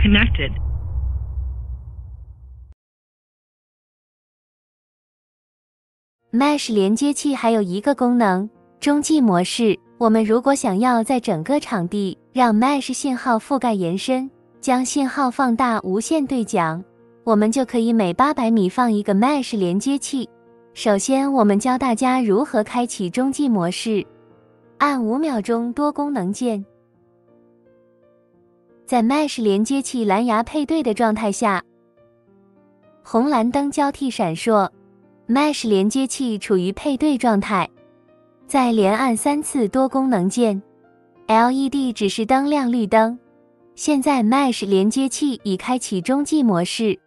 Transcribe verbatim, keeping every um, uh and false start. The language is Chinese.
connected. Mesh 连接器还有一个功能，中继模式。我们如果想要在整个场地让 Mesh 信号覆盖延伸，将信号放大无限对讲，我们就可以每八百米放一个 Mesh 连接器。首先，我们教大家如何开启中继模式，按五秒钟多功能键。在 Mesh 连接器蓝牙配对的状态下，红蓝灯交替闪烁 ，Mesh 连接器处于配对状态。再连按三次多功能键 ，L E D 指示灯亮绿灯。现在 Mesh 连接器已开启中继模式。